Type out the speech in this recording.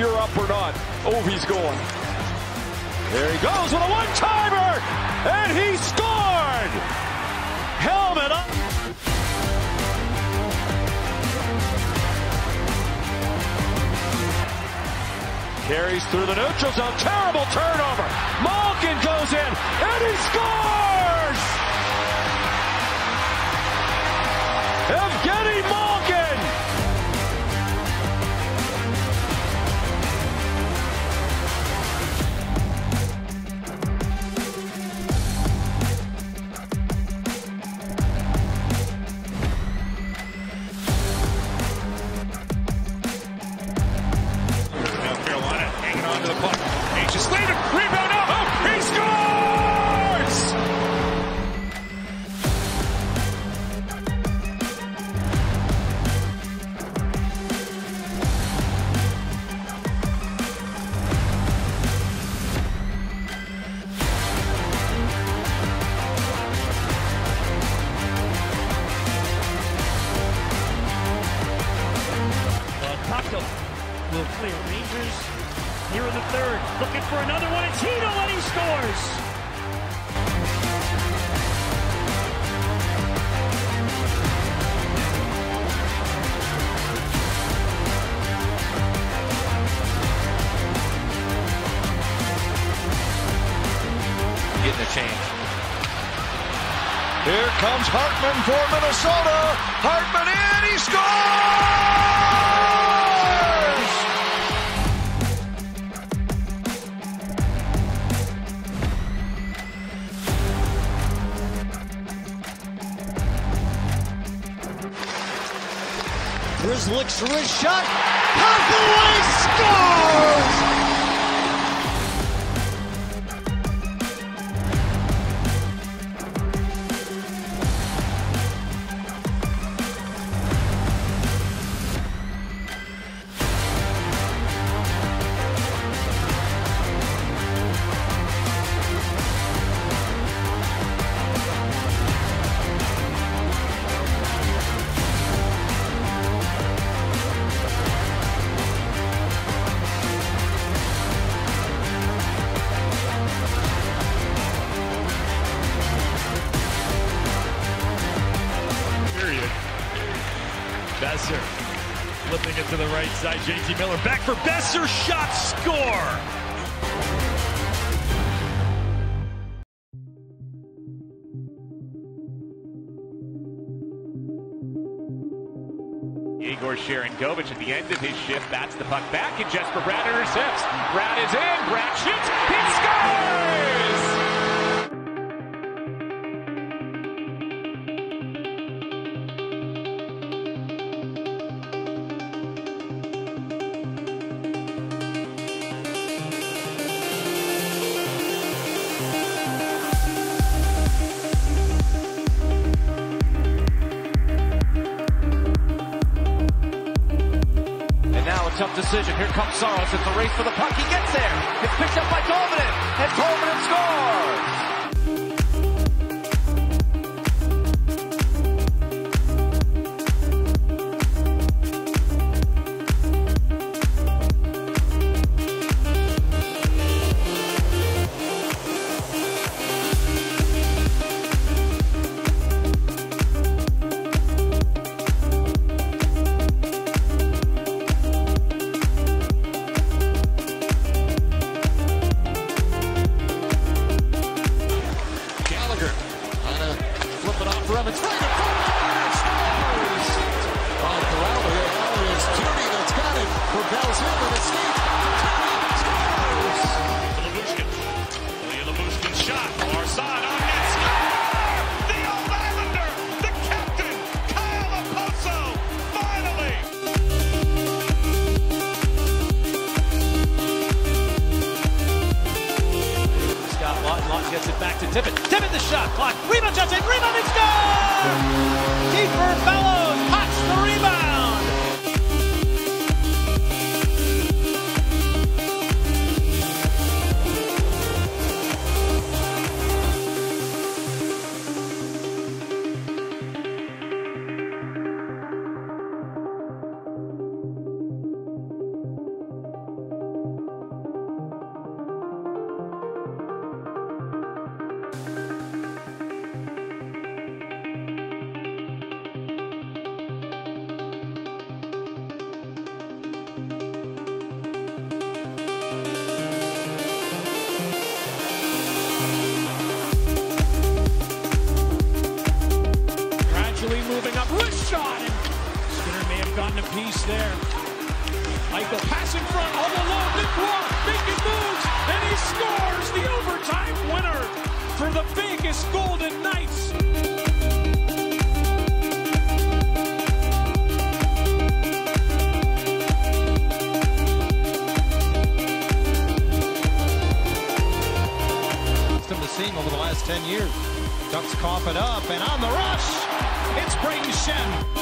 you're up or not. Ovi's going. There he goes with a one-timer, and he scored! Helmet up. Carries through the neutral zone. Terrible turnover. Malkin goes in, and he scores! Evgeny Malkin! North Carolina hanging on to the puck. Anxious Slater, rebound up. Oh, he scores! Tacto will clear. Rangers here in the third, looking for another one. It's Hito, and he scores. Getting a change. Here comes Hartman for Minnesota. Hartman in, he scores! Grizz looks for his shot. Hathaway scores! Besser flipping it to the right side. JT Miller back for Besser. Shot, score! Igor Sharangovich at the end of his shift bats the puck back, and Jesper Bratt intercepts. Bratt is in. Bratt shoots. He scores! Tough decision. Here comes Saros. It's a race for the puck. He gets there. It's picked up by Tolvanen. And Tolvanen scores! It's right in front. Scores! Oh, Corral is Tierney that's got it. Propels him with a skate. Scores! Labushkin. Ilya Labushkin shot. Larson on net. Score! The old Islander, the captain, Kyle Okposo, finally! Scott Laughton gets it back to Tippett. Tippett the shot. Clock. Rebound shot. Rebound and score! Kiefer Bellows pots the rebound. gotten a piece there. Eichel pass in front, all alone, Dubois making moves, and he scores the overtime winner for the Vegas Golden Knights. The seam over the last 10 years. Ducks cough it up, and on the rush, it's Brayden Schenn.